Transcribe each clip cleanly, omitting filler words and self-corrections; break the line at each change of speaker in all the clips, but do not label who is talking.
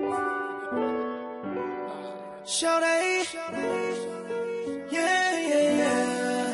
Shawty, yeah, yeah, yeah.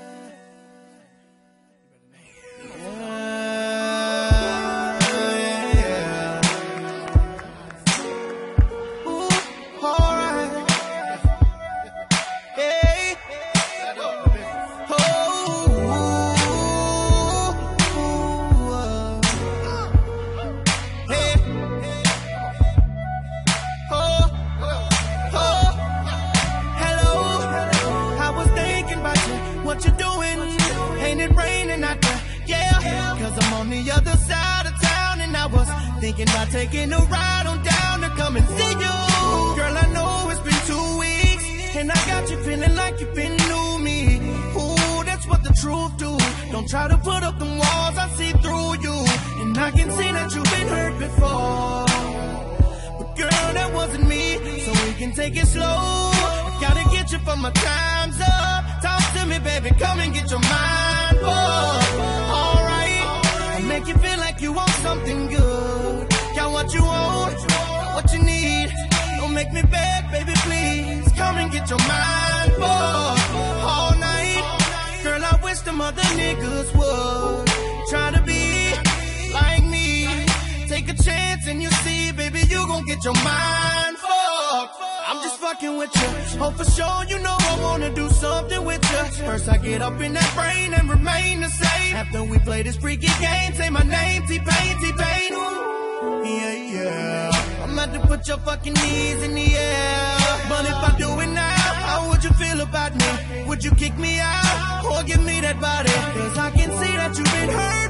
What you doing? Ain't it raining out there? Yeah, cause I'm on the other side of town, and I was thinking about taking a ride on down to come and see you. Girl, I know it's been 2 weeks, and I got you feeling like you've been new me. Ooh, that's what the truth do. Don't try to put up the walls, I see through you. And I can see that you've been hurt before, but girl, that wasn't me, so we can take it slow. I gotta get you for my time's up. Talk to me, baby, come and get your mind fucked. Alright, I make you feel like you want something good. Got what you want, what you need. Don't make me beg, baby, please. Come and get your mind fucked. All night, girl, I wish them other niggas would try to be like me. Take a chance and you see, baby, you gon' get your mind fucked. I'm just fucking with you. Oh, for sure, you know I wanna do something with you. First I get up in that brain and remain the same. After we play this freaky game, say my name, T-Pain, T-Pain. Yeah, yeah. I'm about to put your fucking knees in the air. But if I do it now, how would you feel about me? Would you kick me out or give me that body? Cause I can see that you've been hurt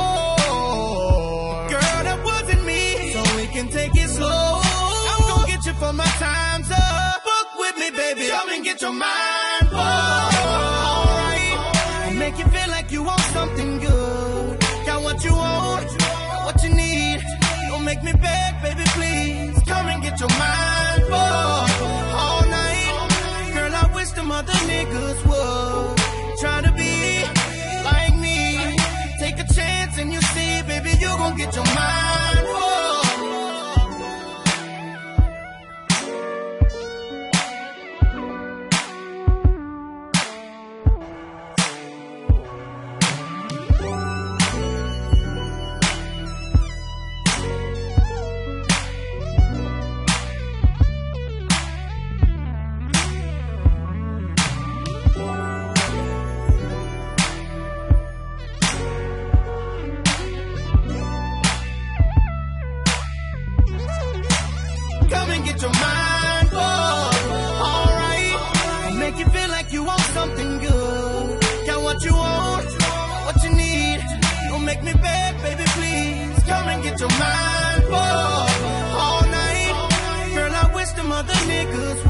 before. Girl, that wasn't me, so we can take it slow. For my time's up, book with me, baby. Come and get your mind fucked. Alright, I make you feel like you want something good. Got what you want, what you need. Don't make me beg, baby, please. Come and get your mind fucked. All night, girl, I wish them other niggas would try to be like me. Take a chance and you see, baby, you gon' get your mind fucked. Get your mind fucked. Alright, I make you feel like you want something good. Got what you want, what you need. Don't make me beg, baby, please. Come and get your mind fucked. All night, girl, I wish them other niggas